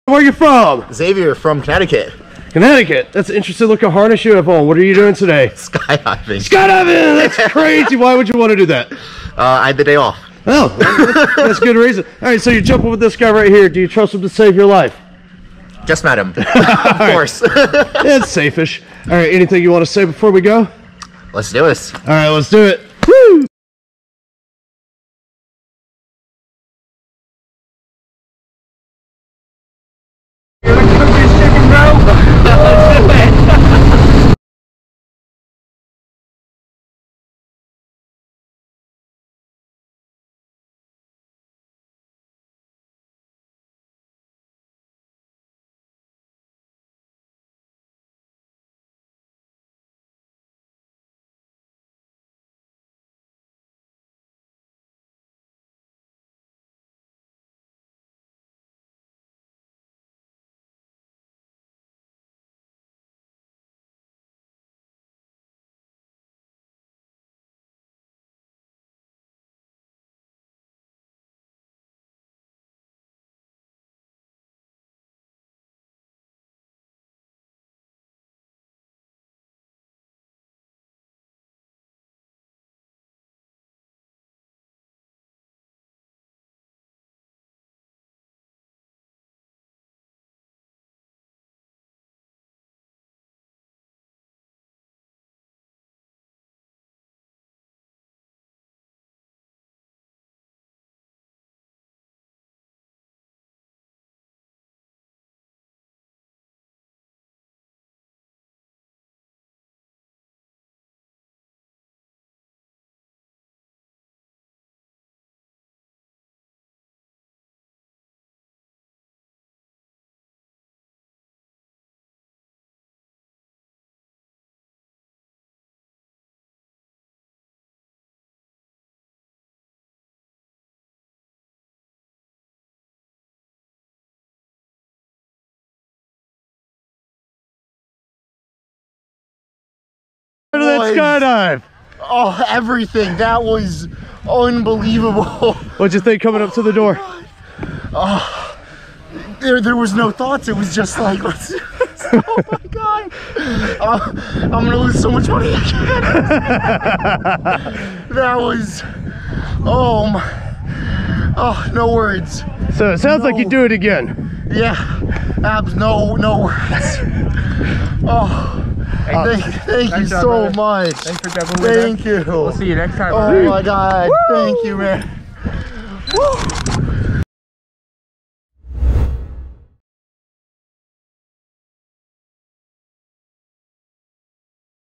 Where are you from? Xavier from Connecticut. Connecticut. That's an interesting looking harness you have on. What are you doing today? Skydiving. Skydiving! That's crazy. Why would you want to do that? I had the day off. Oh, that's good reason. All right, so you're jumping with this guy right here. Do you trust him to save your life? Just met him. Of course. It's safe-ish. All right, anything you want to say before we go? Let's do this. All right, let's do it. Woo! How did that skydive? Oh, everything. That was unbelievable. What'd you think coming up to the door? Oh, there was no thoughts. It was just like, let's do this. Oh my God. I'm going to lose so much money again. That was, oh my, oh, no words. So it sounds like you do it again. Yeah, no words. Oh. Thank you so much. Thanks for jumping with us. Thank you. We'll see you next time. Oh my God. Woo! Thank you, man. Woo!